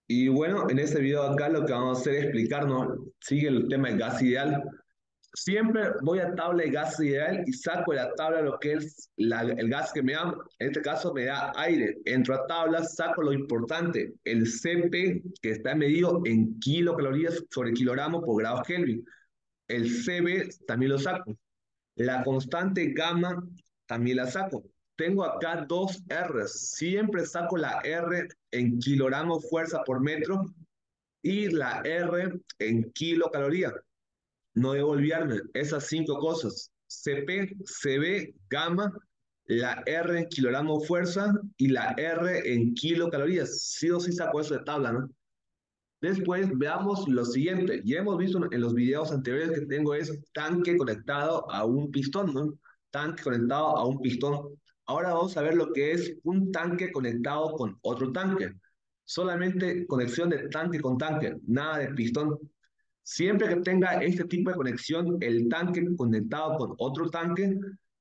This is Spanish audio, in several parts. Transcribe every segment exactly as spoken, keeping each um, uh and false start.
Y bueno, en este video acá lo que vamos a hacer es explicarnos, sigue el tema del gas ideal. Siempre voy a tabla de gas ideal y saco de la tabla lo que es la- el gas que me da, en este caso me da aire. Entro a tabla, saco lo importante, el C P que está medido en kilocalorías sobre kilogramo por grado Kelvin. El C B también lo saco. La constante gamma también la saco. Tengo acá dos R's. Siempre saco la R en kilogramos fuerza por metro y la R en kilocaloría. No debo olvidarme esas cinco cosas. C P, C B, gamma, la R en kilogramo fuerza y la R en kilocalorías. Sí o sí saco eso de tabla, ¿no? Después veamos lo siguiente. Ya hemos visto en los videos anteriores que tengo es tanque conectado a un pistón, ¿no? Tanque conectado a un pistón. Ahora vamos a ver lo que es un tanque conectado con otro tanque. Solamente conexión de tanque con tanque, nada de pistón. Siempre que tenga este tipo de conexión, el tanque conectado con otro tanque,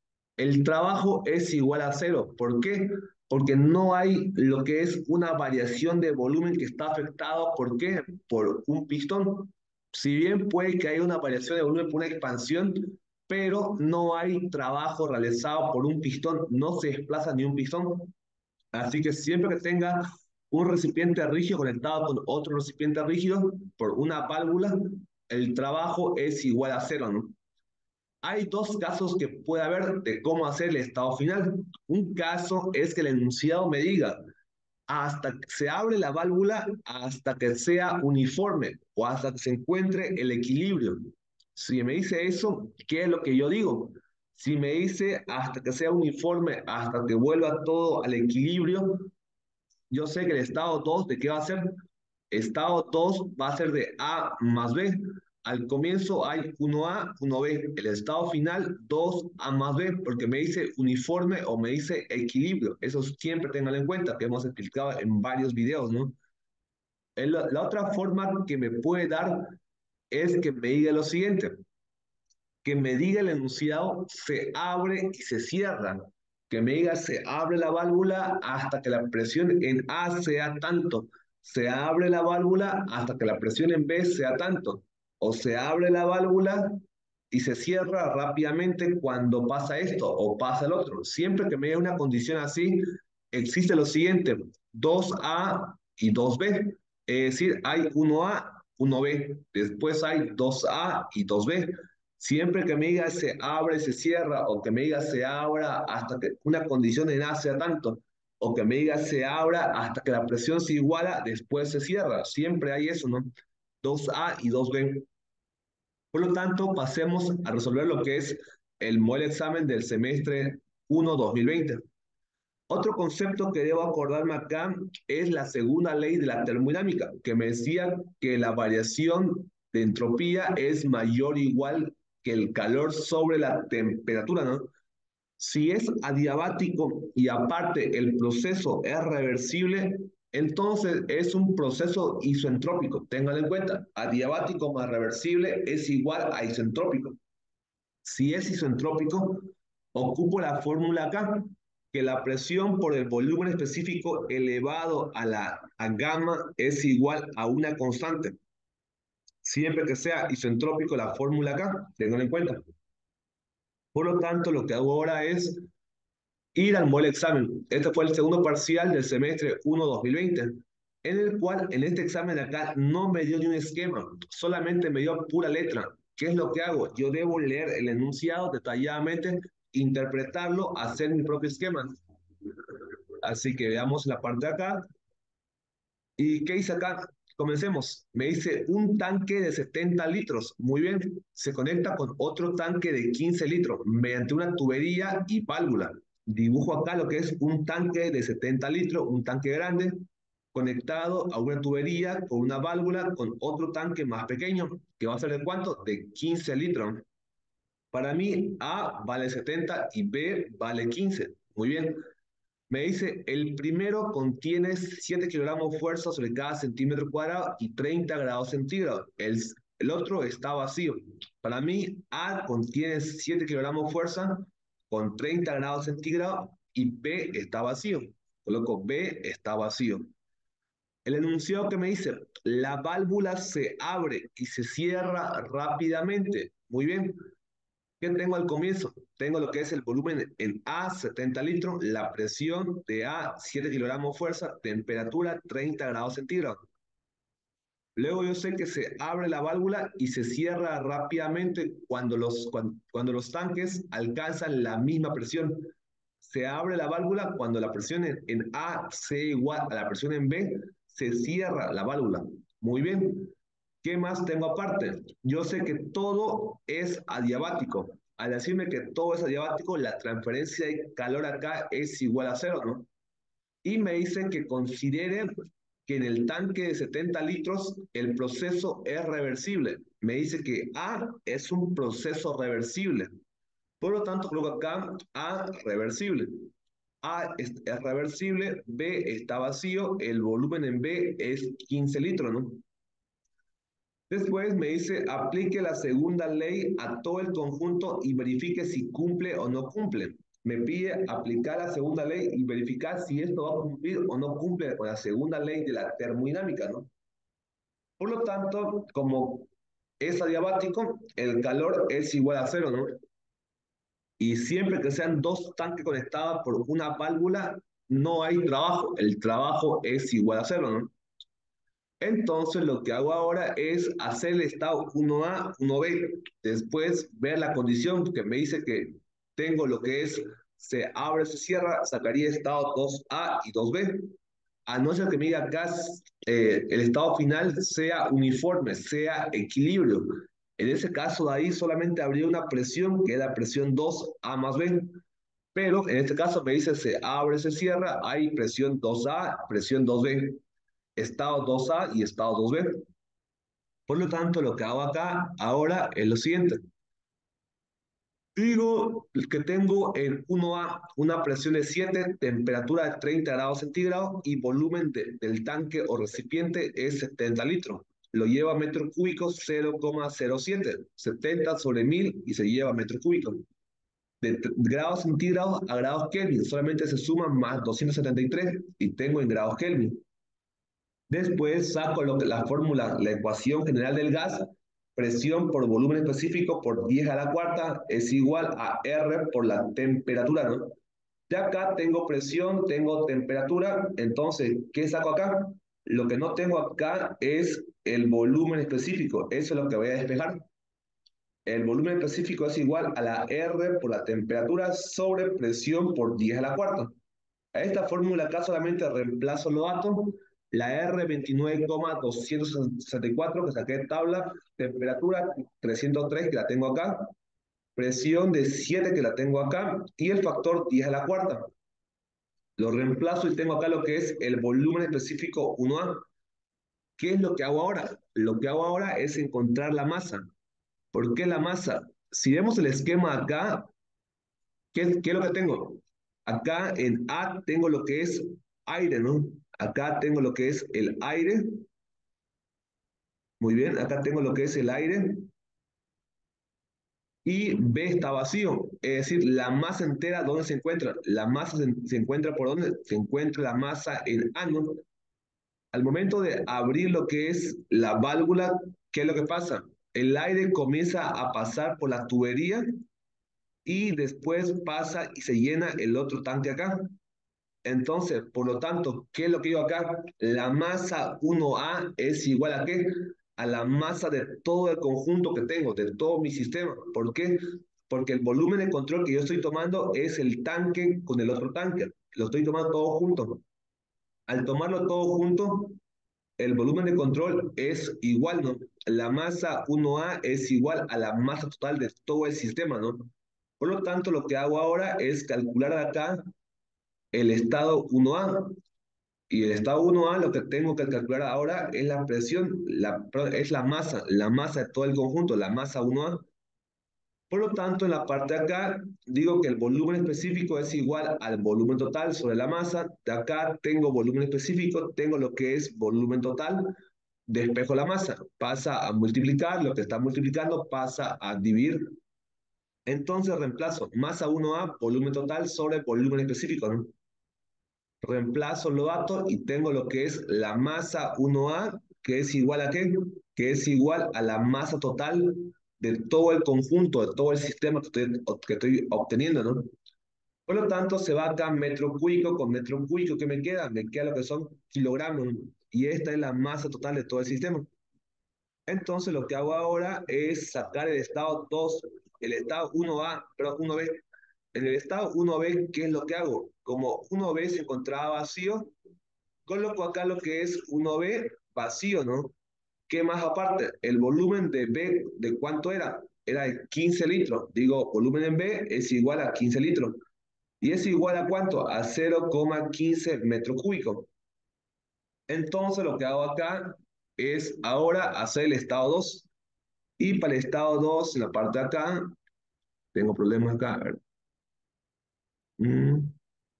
el trabajo es igual a cero. ¿Por qué? Porque no hay lo que es una variación de volumen que está afectado. ¿Por qué? Por un pistón. Si bien puede que haya una variación de volumen por una expansión, pero no hay trabajo realizado por un pistón, no se desplaza ni un pistón. Así que siempre que tenga un recipiente rígido conectado con otro recipiente rígido por una válvula, el trabajo es igual a cero, ¿no? Hay dos casos que puede haber de cómo hacer el estado final. Un caso es que el enunciado me diga hasta que se abre la válvula, hasta que sea uniforme o hasta que se encuentre el equilibrio. Si me dice eso, ¿qué es lo que yo digo? Si me dice hasta que sea uniforme, hasta que vuelva todo al equilibrio, yo sé que el estado dos, ¿de qué va a ser? Estado dos va a ser de A más B. Al comienzo hay uno A, uno B. El estado final, dos A más B, porque me dice uniforme o me dice equilibrio. Eso siempre tenganlo en cuenta, que hemos explicado en varios videos, ¿no? El- la otra forma que me puede dar es que me diga lo siguiente, que me diga el enunciado se abre y se cierra, que me diga se abre la válvula hasta que la presión en A sea tanto, se abre la válvula hasta que la presión en B sea tanto, o se abre la válvula y se cierra rápidamente cuando pasa esto o pasa el otro. Siempre que me dé una condición así, existe lo siguiente, dos A y dos B. Es decir, hay uno A, uno B, después hay dos A y dos B. Siempre que me diga se abre y se cierra, o que me diga se abra hasta que una condición en A sea tanto, o que me diga se abra hasta que la presión se iguala, después se cierra. Siempre hay eso, ¿no? Dos A y dos B. Por lo tanto, pasemos a resolver lo que es el modelo examen del semestre uno dos mil veinte. Otro concepto que debo acordarme acá es la segunda ley de la termodinámica, que me decía que la variación de entropía es mayor o igual que el calor sobre la temperatura, ¿no? Si es adiabático y aparte el proceso es reversible, entonces es un proceso isentrópico. Ténganlo en cuenta, adiabático más reversible es igual a isentrópico. Si es isentrópico, ocupo la fórmula acá, que la presión por el volumen específico elevado a la a gamma es igual a una constante. Siempre que sea isentrópico la fórmula acá, tengan en cuenta. Por lo tanto, lo que hago ahora es ir al modelo examen. Este fue el segundo parcial del semestre uno dos mil veinte, en el cual en este examen de acá no me dio ni un esquema, solamente me dio pura letra. ¿Qué es lo que hago? Yo debo leer el enunciado detalladamente, interpretarlo, hacer mi propio esquema. Así que veamos la parte de acá. ¿Y qué hice acá? Comencemos. Me dice un tanque de setenta litros. Muy bien. Se conecta con otro tanque de quince litros mediante una tubería y válvula. Dibujo acá lo que es un tanque de setenta litros, un tanque grande, conectado a una tubería con una válvula con otro tanque más pequeño, que va a ser de cuánto? De quince litros. Para mí, A vale setenta y B vale quince. Muy bien. Me dice, el primero contiene siete kilogramos de fuerza sobre cada centímetro cuadrado y treinta grados centígrados. El, el otro está vacío. Para mí, A contiene siete kilogramos de fuerza con treinta grados centígrados y B está vacío. Coloco B está vacío. El enunciado que me dice, la válvula se abre y se cierra rápidamente. Muy bien. ¿Qué tengo al comienzo? Tengo lo que es el volumen en A, setenta litros, la presión de A, siete kilogramos fuerza, temperatura treinta grados centígrados. Luego yo sé que se abre la válvula y se cierra rápidamente cuando los, cuando, cuando los tanques alcanzan la misma presión. Se abre la válvula cuando la presión en, en A sea igual a la presión en B, se cierra la válvula. Muy bien. ¿Qué más tengo aparte? Yo sé que todo es adiabático. Al decirme que todo es adiabático, la transferencia de calor acá es igual a cero, ¿no? Y me dicen que considere que en el tanque de setenta litros el proceso es reversible. Me dice que A es un proceso reversible. Por lo tanto, coloco acá A reversible. A es, es reversible, B está vacío, el volumen en B es quince litros, ¿no? Después me dice, aplique la segunda ley a todo el conjunto y verifique si cumple o no cumple. Me pide aplicar la segunda ley y verificar si esto va a cumplir o no cumple con la segunda ley de la termodinámica, ¿no? Por lo tanto, como es adiabático, el calor es igual a cero, ¿no? Y siempre que sean dos tanques conectados por una válvula, no hay trabajo. El trabajo es igual a cero, ¿no? Entonces lo que hago ahora es hacer el estado uno A, uno B, después ver la condición que me dice que tengo lo que es se abre, se cierra, sacaría estado dos A y dos B. A no ser que me diga acá eh, el estado final sea uniforme, sea equilibrio. En ese caso de ahí solamente habría una presión que es la presión dos A más B. Pero en este caso me dice se abre, se cierra, hay presión dos A, presión dos B, estado dos A y estado dos B. Por lo tanto, lo que hago acá ahora es lo siguiente. Digo que tengo en uno A una presión de siete, temperatura de treinta grados centígrados y volumen de, del tanque o recipiente es setenta litros. Lo lleva a metro cúbico cero coma cero siete, setenta sobre mil y se lleva a metro cúbico. De grados centígrados a grados Kelvin, solamente se suman más doscientos setenta y tres y tengo en grados Kelvin. Después saco lo que, la fórmula, la ecuación general del gas, presión por volumen específico por diez a la cuarta es igual a R por la temperatura, ¿no? De acá tengo presión, tengo temperatura, entonces, ¿qué saco acá? Lo que no tengo acá es el volumen específico, eso es lo que voy a despejar. El volumen específico es igual a la R por la temperatura sobre presión por diez a la cuarta. A esta fórmula acá solamente reemplazo los datos. La R veintinueve coma doscientos sesenta y cuatro que saqué de tabla, temperatura trescientos tres que la tengo acá, presión de siete que la tengo acá y el factor diez a la cuarta. Lo reemplazo y tengo acá lo que es el volumen específico uno A. ¿Qué es lo que hago ahora? Lo que hago ahora es encontrar la masa. ¿Por qué la masa? Si vemos el esquema acá, ¿qué, qué es lo que tengo? Acá en A tengo lo que es aire, ¿no? Acá tengo lo que es el aire. Muy bien, acá tengo lo que es el aire. Y B está vacío. Es decir, la masa entera, ¿dónde se encuentra? La masa se, se encuentra por dónde? Se encuentra la masa en A, ¿no? Al momento de abrir lo que es la válvula, ¿qué es lo que pasa? El aire comienza a pasar por la tubería y después pasa y se llena el otro tanque acá. Entonces, por lo tanto, ¿qué es lo que digo acá? La masa uno A es igual a ¿qué? A la masa de todo el conjunto que tengo, de todo mi sistema. ¿Por qué? Porque el volumen de control que yo estoy tomando es el tanque con el otro tanque. Lo estoy tomando todo junto. Al tomarlo todo junto, el volumen de control es igual, ¿no? La masa uno A es igual a la masa total de todo el sistema, ¿no? Por lo tanto, lo que hago ahora es calcular acá el estado uno A. Y el estado uno A lo que tengo que calcular ahora es la presión, la, es la masa, la masa de todo el conjunto, la masa uno A. Por lo tanto, en la parte de acá, digo que el volumen específico es igual al volumen total sobre la masa. De acá tengo volumen específico, tengo lo que es volumen total, despejo la masa, pasa a multiplicar, lo que está multiplicando pasa a dividir. Entonces reemplazo masa uno A, volumen total sobre volumen específico, ¿no? Reemplazo los datos y tengo lo que es la masa uno A, que es igual a qué? Que es igual a la masa total de todo el conjunto, de todo el sistema que estoy, que estoy obteniendo, ¿no? Por lo tanto, se va acá metro cúbico con metro cúbico. ¿Qué me queda? Me queda lo que son kilogramos, ¿no? Y esta es la masa total de todo el sistema. Entonces, lo que hago ahora es sacar el estado dos, el estado uno A, perdón, uno B. En el estado uno B, ¿qué es lo que hago? Como uno B se encontraba vacío, coloco acá lo que es uno B vacío, ¿no? ¿Qué más aparte? El volumen de B, ¿de cuánto era? Era de quince litros. Digo, volumen en B es igual a quince litros. ¿Y es igual a cuánto? A cero coma quince metros cúbicos. Entonces lo que hago acá es ahora hacer el estado dos. Y para el estado dos, en la parte de acá, tengo problemas acá. A ver. Mm.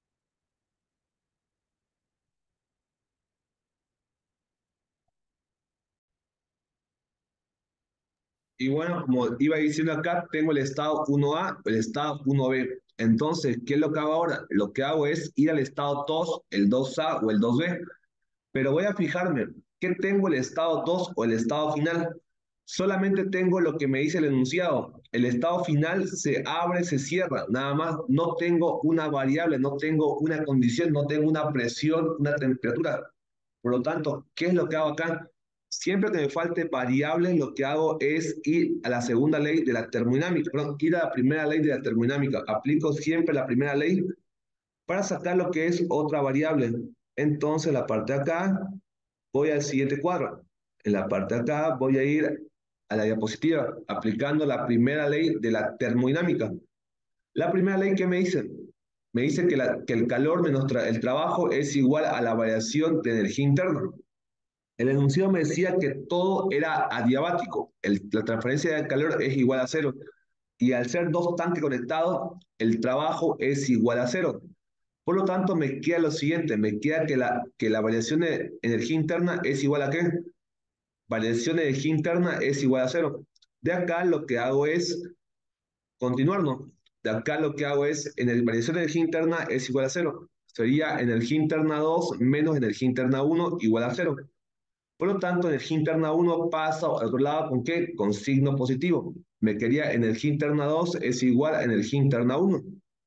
Y bueno, como iba diciendo acá, tengo el estado uno A, el estado uno B. Entonces, ¿qué es lo que hago ahora? Lo que hago es ir al estado dos, el dos A o el dos B. Pero voy a fijarme, ¿qué tengo el estado dos o el estado final? Solamente tengo lo que me dice el enunciado. El estado final se abre, se cierra. Nada más, no tengo una variable, no tengo una condición, no tengo una presión, una temperatura. Por lo tanto, ¿qué es lo que hago acá? Siempre que me falte variables, lo que hago es ir a la segunda ley de la termodinámica, perdón, ir a la primera ley de la termodinámica. Aplico siempre la primera ley para sacar lo que es otra variable. Entonces, la parte de acá, voy al siguiente cuadro. En la parte de acá voy a ir a la diapositiva, aplicando la primera ley de la termodinámica. La primera ley que me dice, me dice que, la, que el calor menos tra el trabajo es igual a la variación de energía interna. El enunciado me decía que todo era adiabático, el, la transferencia de calor es igual a cero, y al ser dos tanques conectados, el trabajo es igual a cero. Por lo tanto, me queda lo siguiente, me queda que la, que la variación de energía interna es igual a ¿qué? Variación de energía interna es igual a cero. De acá lo que hago es continuar, ¿no? De acá lo que hago es, en el variación de energía interna es igual a cero. Sería energía interna dos menos energía interna uno igual a cero. Por lo tanto, energía interna uno pasa al otro lado ¿con qué? Con signo positivo. Me quedaría energía interna dos es igual a energía interna uno.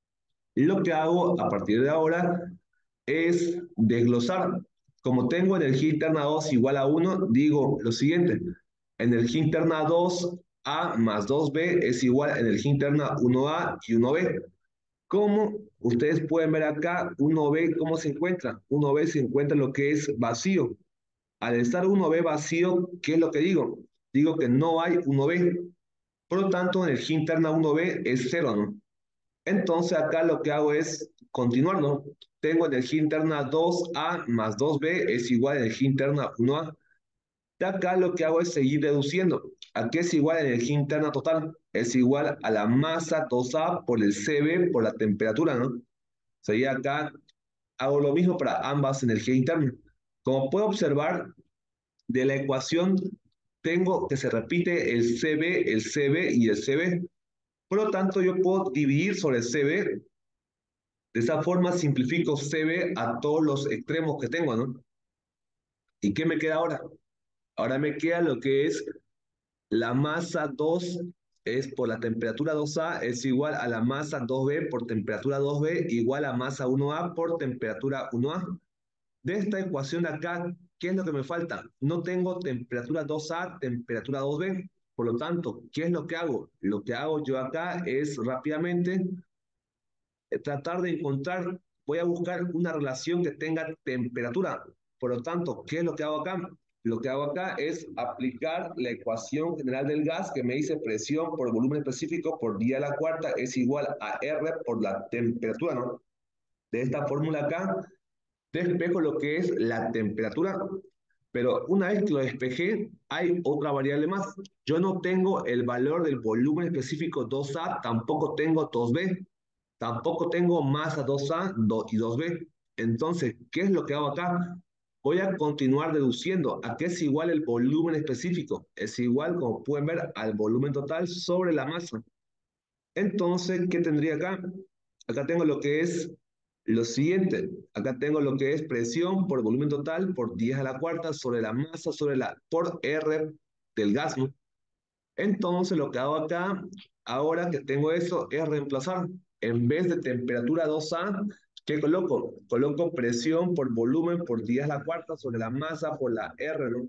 Y lo que hago a partir de ahora es desglosar. Como tengo energía interna dos igual a uno, digo lo siguiente. Energía interna dos A más dos B es igual a energía interna uno A y uno B. Como ustedes pueden ver acá, uno B, ¿cómo se encuentra? uno B se encuentra lo que es vacío. Al estar uno B vacío, ¿qué es lo que digo? Digo que no hay uno B. Por lo tanto, energía interna uno B es cero, ¿no? Entonces acá lo que hago es continuar, ¿no? Tengo energía interna dos A más dos B es igual a energía interna uno A. De acá lo que hago es seguir deduciendo. ¿A qué es igual a energía interna total? Es igual a la masa dos A por el C B por la temperatura, ¿no? Sería acá, hago lo mismo para ambas energías internas. Como puedo observar, de la ecuación tengo que se repite el C B, el C B y el C B. Por lo tanto, yo puedo dividir sobre el C B. De esa forma simplifico C B a todos los extremos que tengo, ¿no? ¿Y qué me queda ahora? Ahora me queda lo que es la masa dos es por la temperatura dos A es igual a la masa dos B por temperatura dos B igual a masa uno A por temperatura uno A. De esta ecuación de acá, ¿qué es lo que me falta? No tengo temperatura dos A, temperatura dos B. Por lo tanto, ¿qué es lo que hago? Lo que hago yo acá es rápidamente tratar de encontrar, voy a buscar una relación que tenga temperatura. Por lo tanto, ¿qué es lo que hago acá? Lo que hago acá es aplicar la ecuación general del gas que me dice presión por volumen específico por día a la cuarta es igual a R por la temperatura, ¿no? De esta fórmula acá, despejo lo que es la temperatura, pero una vez que lo despejé, hay otra variable más. Yo no tengo el valor del volumen específico dos A, tampoco tengo dos B. Tampoco tengo masa dos A y dos B. Entonces, ¿qué es lo que hago acá? Voy a continuar deduciendo a qué es igual el volumen específico. Es igual, como pueden ver, al volumen total sobre la masa. Entonces, ¿qué tendría acá? Acá tengo lo que es Lo siguiente, acá tengo lo que es presión por volumen total por diez a la cuarta sobre la masa sobre la por R del gas, ¿no? Entonces lo que hago acá, ahora que tengo eso, es reemplazar. En vez de temperatura dos A, ¿qué coloco? Coloco presión por volumen por diez a la cuarta sobre la masa por la R, ¿no?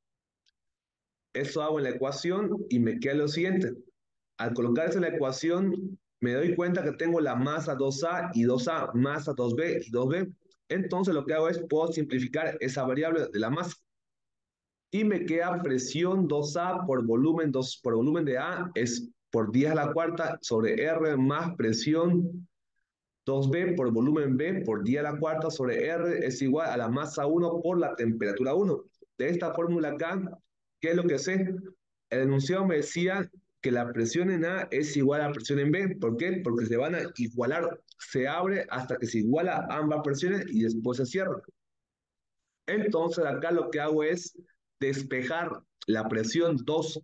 Eso hago en la ecuación y me queda lo siguiente. Al colocar eso en la ecuación, me doy cuenta que tengo la masa dos A y dos A, masa dos B y dos B. Entonces lo que hago es, puedo simplificar esa variable de la masa y me queda presión dos A por volumen, dos, por volumen de A es por diez a la cuarta sobre R más presión dos B por volumen B por diez a la cuarta sobre R es igual a la masa uno por la temperatura uno. De esta fórmula acá, ¿qué es lo que sé? El enunciado me decía que la presión en A es igual a la presión en B. ¿Por qué? Porque se van a igualar. Se abre hasta que se iguala ambas presiones y después se cierra. Entonces acá lo que hago es despejar la presión dos.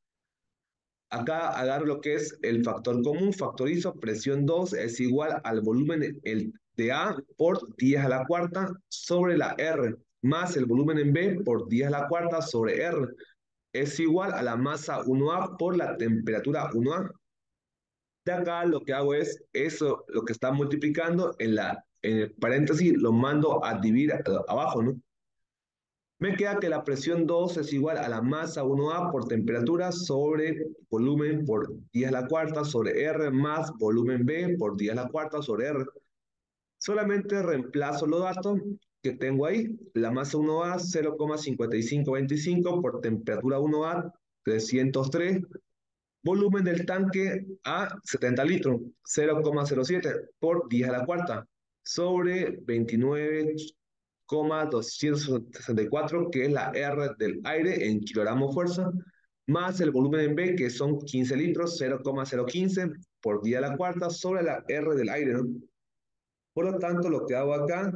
Acá agarro lo que es el factor común, factorizo, presión dos es igual al volumen el, de A por diez a la cuarta sobre la R, más el volumen en B por diez a la cuarta sobre R, es igual a la masa uno A por la temperatura uno A. De acá lo que hago es eso, lo que está multiplicando en la en el paréntesis, lo mando a dividir abajo, ¿no? Me queda que la presión dos es igual a la masa uno A por temperatura sobre volumen por diez a la cuarta sobre R más volumen B por diez a la cuarta sobre R. Solamente reemplazo los datos que tengo ahí. La masa uno A cero coma cincuenta y cinco veinticinco por temperatura uno A trescientos tres. Volumen del tanque a setenta litros, cero coma cero siete por diez a la cuarta sobre veintinueve coma doscientos sesenta y cuatro, que es la R del aire en kilogramos fuerza, más el volumen en B, que son quince litros, cero coma cero quince por diez a la cuarta sobre la R del aire, ¿no? Por lo tanto, lo que hago acá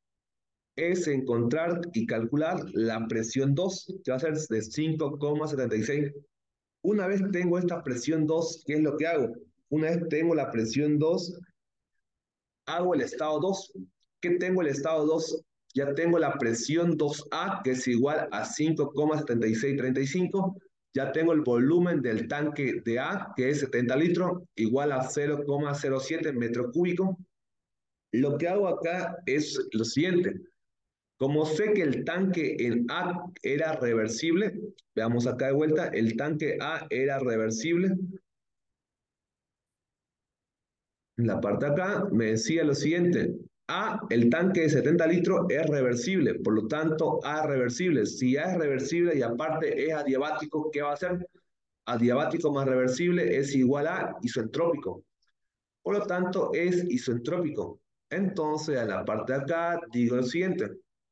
es encontrar y calcular la presión dos, que va a ser de cinco coma setenta y seis. Una vez tengo esta presión dos, ¿qué es lo que hago? Una vez tengo la presión dos, hago el estado dos. ¿Qué tengo el estado dos? Ya tengo la presión dos A, que es igual a cinco coma setenta y seis treinta y cinco. Ya tengo el volumen del tanque de A, que es setenta litros, igual a cero coma cero siete metros cúbicos. Lo que hago acá es lo siguiente. Como sé que el tanque en A era reversible, veamos acá de vuelta, el tanque A era reversible. En la parte de acá me decía lo siguiente. A, el tanque de setenta litros es reversible, por lo tanto A reversible. Si A es reversible y aparte es adiabático, ¿qué va a hacer? Adiabático más reversible es igual a isentrópico. Por lo tanto es isentrópico. Entonces, en la parte de acá digo lo siguiente.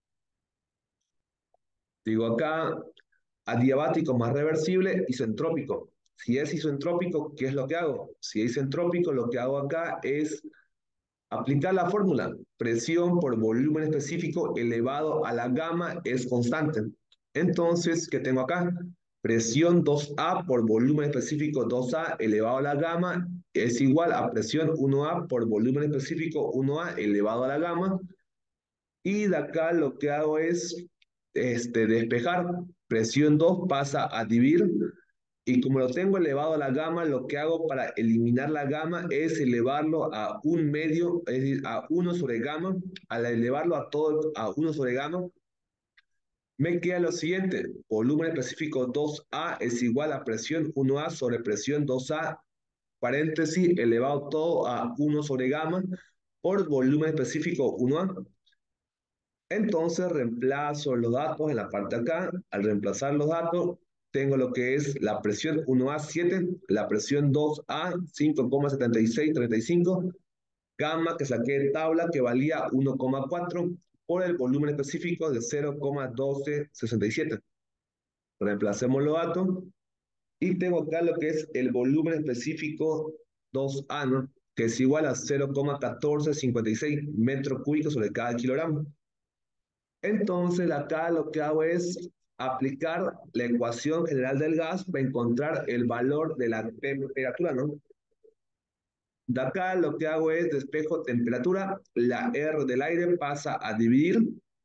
Digo acá, adiabático más reversible, isentrópico. Si es isentrópico, ¿qué es lo que hago? Si es isentrópico, lo que hago acá es aplicar la fórmula. Presión por volumen específico elevado a la gamma es constante. Entonces, ¿qué tengo acá? Presión dos A por volumen específico dos A elevado a la gamma es igual a presión uno A por volumen específico uno A elevado a la gamma. Y de acá lo que hago es este, despejar. Presión dos pasa a dividir. Y como lo tengo elevado a la gama, lo que hago para eliminar la gama es elevarlo a un medio, es decir, a uno sobre gamma. Al elevarlo a todo a uno sobre gamma, me queda lo siguiente. Volumen específico dos A es igual a presión uno A sobre presión dos A, paréntesis, elevado todo a uno sobre gamma por volumen específico uno A. Entonces reemplazo los datos en la parte de acá. Al reemplazar los datos, tengo lo que es la presión uno A siete, la presión dos A cinco coma setenta y seis treinta y cinco, gamma que saqué de tabla que valía uno coma cuatro por el volumen específico de cero coma doce sesenta y siete. Reemplacemos los datos y tengo acá lo que es el volumen específico dos A, ¿no? Que es igual a cero coma catorce cincuenta y seis metros cúbicos sobre cada kilogramo. Entonces, acá lo que hago es aplicar la ecuación general del gas para encontrar el valor de la temperatura, ¿no? De acá lo que hago es despejo temperatura, la R del aire pasa a dividir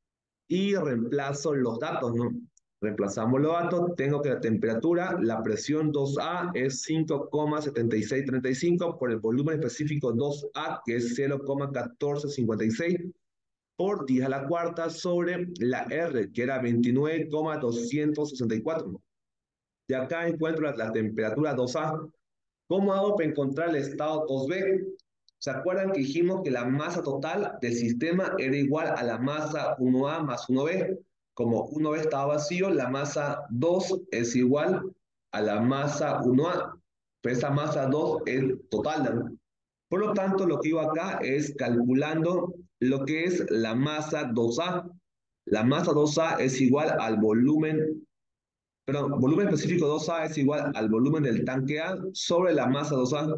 y reemplazo los datos, ¿no? Reemplazamos los datos, tengo que la temperatura, la presión dos A es cinco coma setenta y seis treinta y cinco por el volumen específico dos A, que es cero coma catorce cincuenta y seis, por diez a la cuarta sobre la R, que era veintinueve coma doscientos sesenta y cuatro. De acá encuentro la, la temperatura dos A. ¿Cómo hago para encontrar el estado dos B? ¿Se acuerdan que dijimos que la masa total del sistema era igual a la masa uno A más uno B? Como uno B estaba vacío, la masa dos es igual a la masa uno A. Pero esa masa dos es total, ¿no? Por lo tanto, lo que iba acá es calculando lo que es la masa dos A. La masa dos A es igual al volumen, perdón, volumen específico dos A es igual al volumen del tanque A sobre la masa dos A.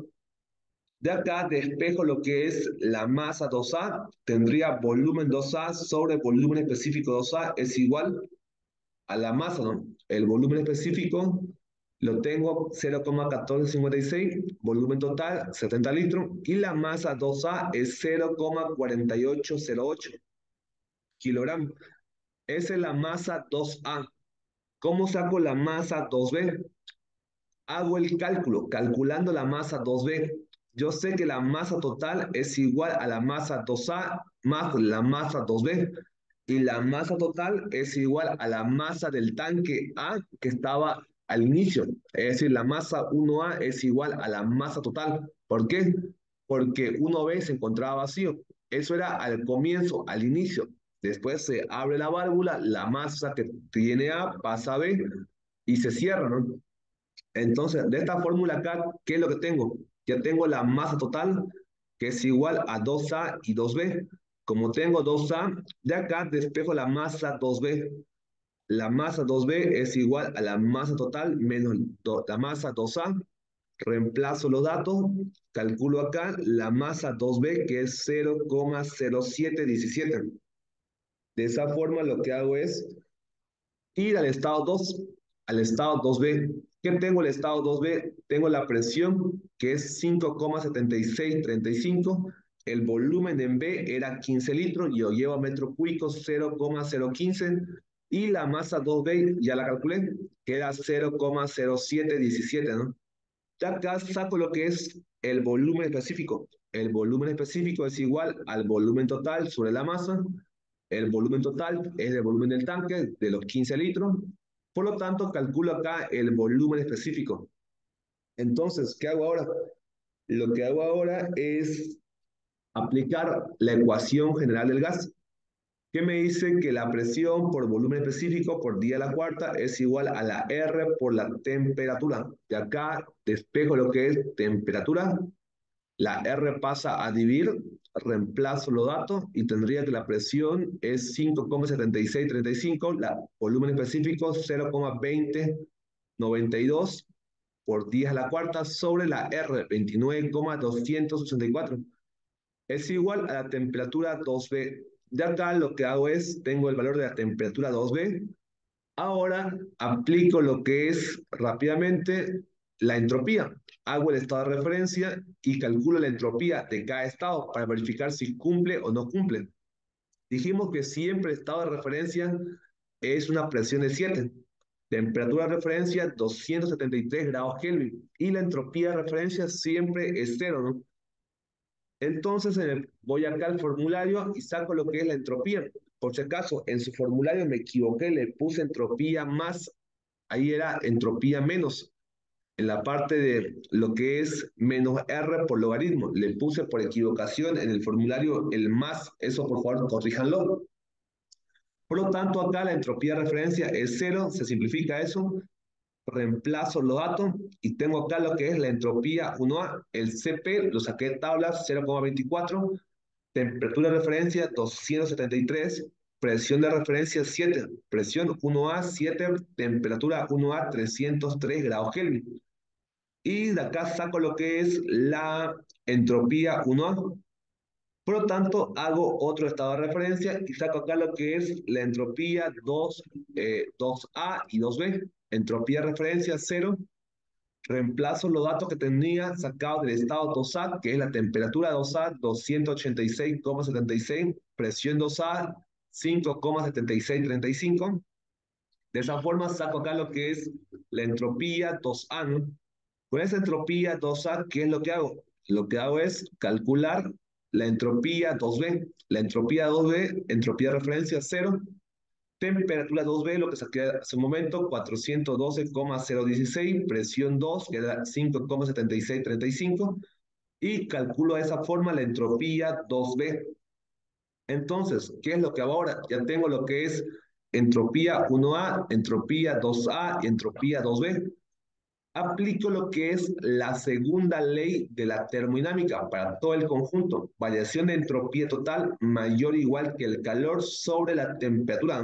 De acá despejo lo que es la masa dos A, tendría volumen dos A sobre volumen específico dos A es igual a la masa, ¿no? El volumen específico lo tengo cero coma catorce cincuenta y seis, volumen total setenta litros, y la masa dos A es cero coma cuatro ocho cero ocho kilogramos. Esa es la masa dos A. ¿Cómo saco la masa dos B? Hago el cálculo, calculando la masa dos B. Yo sé que la masa total es igual a la masa dos A más la masa dos B. Y la masa total es igual a la masa del tanque A que estaba al inicio. Es decir, la masa uno A es igual a la masa total. ¿Por qué? Porque uno B se encontraba vacío. Eso era al comienzo, al inicio. Después se abre la válvula, la masa que tiene A pasa a B y se cierra, ¿no? Entonces, de esta fórmula acá, ¿qué es lo que tengo? Ya tengo la masa total, que es igual a dos A y dos B. Como tengo dos A, de acá despejo la masa dos B. La masa dos B es igual a la masa total menos la masa dos A. Reemplazo los datos, calculo acá la masa dos B, que es cero coma cero siete diecisiete. De esa forma, lo que hago es ir al estado dos, al estado dos B. ¿Qué tengo el estado dos B? Tengo la presión, que es cinco coma setenta y seis treinta y cinco. El volumen en B era quince litros, yo llevo a metro cúbico cero coma cero quince. Y la masa dos B, ya la calculé, que era cero coma cero siete diecisiete, ¿no? Ya acá saco lo que es el volumen específico. El volumen específico es igual al volumen total sobre la masa. El volumen total es el volumen del tanque de los quince litros. Por lo tanto, calculo acá el volumen específico. Entonces, ¿qué hago ahora? Lo que hago ahora es aplicar la ecuación general del gas, que me dice que la presión por volumen específico por día a la cuarta es igual a la R por la temperatura. De acá despejo lo que es temperatura, la R pasa a dividir, reemplazo los datos y tendría que la presión es cinco coma setenta y seis treinta y cinco, la volumen específico cero coma veinte noventa y dos por diez a la cuarta sobre la R veintinueve coma doscientos sesenta y cuatro. Es igual a la temperatura dos B. De acá lo que hago es, tengo el valor de la temperatura dos B. Ahora aplico lo que es rápidamente la entropía. Hago el estado de referencia y calculo la entropía de cada estado para verificar si cumple o no cumple. Dijimos que siempre el estado de referencia es una presión de siete. Temperatura de referencia doscientos setenta y tres grados Kelvin. Y la entropía de referencia siempre es cero, ¿no? Entonces en el- voy acá al formulario y saco lo que es la entropía. Por si acaso, en su formulario me equivoqué, le puse entropía más, ahí era entropía menos. En la parte de lo que es menos R por logaritmo, le puse por equivocación en el formulario el más, eso por favor corríjanlo. Por lo tanto, acá la entropía de referencia es cero, se simplifica eso, reemplazo los datos y tengo acá lo que es la entropía uno A, el C P, lo saqué de tablas cero coma veinticuatro, temperatura de referencia doscientos setenta y tres, presión de referencia siete, presión uno A siete, temperatura uno A trescientos tres grados Kelvin. Y de acá saco lo que es la entropía uno A. Por lo tanto, hago otro estado de referencia y saco acá lo que es la entropía dos, eh, dos A y dos B. Entropía de referencia cero, reemplazo los datos que tenía sacados del estado dos A, que es la temperatura dos A, doscientos ochenta y seis coma setenta y seis, presión dos A, cinco coma setenta y seis treinta y cinco. De esa forma saco acá lo que es la entropía dos A, ¿no? Con esa entropía dos A, ¿qué es lo que hago? Lo que hago es calcular la entropía dos B. La entropía dos B, entropía de referencia cero, temperatura dos B, lo que saqué hace un momento, cuatrocientos doce coma cero dieciséis, presión dos, que era cinco coma setenta y seis treinta y cinco, y calculo de esa forma la entropía dos B. Entonces, ¿qué es lo que hago ahora? Ya tengo lo que es entropía uno A, entropía dos A y entropía dos B. Aplico lo que es la segunda ley de la termodinámica para todo el conjunto. Variación de entropía total mayor o igual que el calor sobre la temperatura.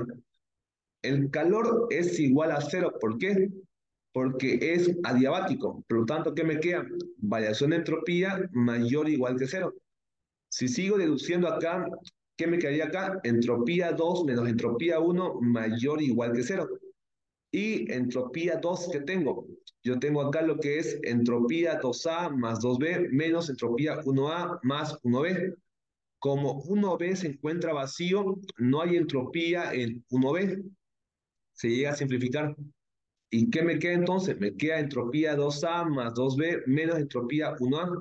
El calor es igual a cero. ¿Por qué? Porque es adiabático. Por lo tanto, ¿qué me queda? Variación de entropía mayor o igual que cero. Si sigo deduciendo acá, ¿qué me quedaría acá? Entropía dos menos entropía uno mayor o igual que cero. Y entropía dos que tengo. Yo tengo acá lo que es entropía dos A más dos B menos entropía uno A más uno B. Como uno B se encuentra vacío, no hay entropía en uno B. Se llega a simplificar. ¿Y qué me queda entonces? Me queda entropía dos A más dos B menos entropía uno A.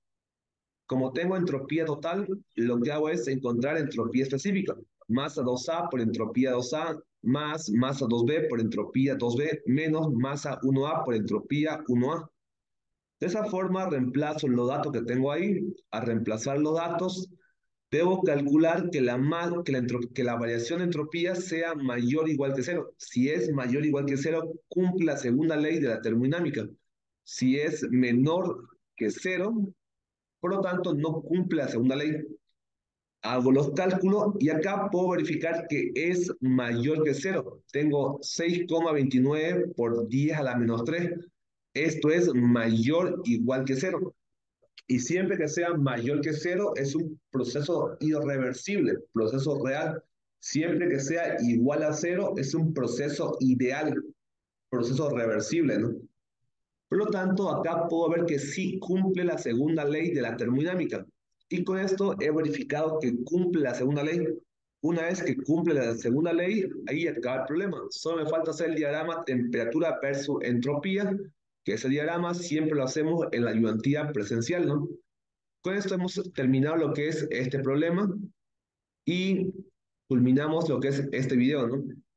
Como tengo entropía total, lo que hago es encontrar entropía específica. Masa dos A por entropía dos A más masa dos B por entropía dos B menos masa uno A por entropía uno A. De esa forma reemplazo los datos que tengo ahí. Al reemplazar los datos, debo calcular que la, que la, que la variación de entropía sea mayor o igual que cero. Si es mayor o igual que cero, cumple la segunda ley de la termodinámica. Si es menor que cero, por lo tanto, no cumple la segunda ley. Hago los cálculos y acá puedo verificar que es mayor que cero. Tengo seis coma veintinueve por diez a la menos tres. Esto es mayor o igual que cero. Y siempre que sea mayor que cero es un proceso irreversible, proceso real. Siempre que sea igual a cero es un proceso ideal, proceso reversible, ¿no? Por lo tanto, acá puedo ver que sí cumple la segunda ley de la termodinámica. Y con esto he verificado que cumple la segunda ley. Una vez que cumple la segunda ley, ahí acaba el problema. Solo me falta hacer el diagrama temperatura versus entropía, que ese diagrama siempre lo hacemos en la ayudantía presencial, ¿no? Con esto hemos terminado lo que es este problema y culminamos lo que es este video, ¿no?